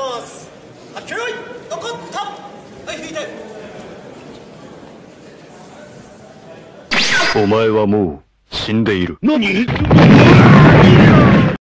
ます。あっけよい、残った。はい、引いて。 お前はもう死んでいる。 何？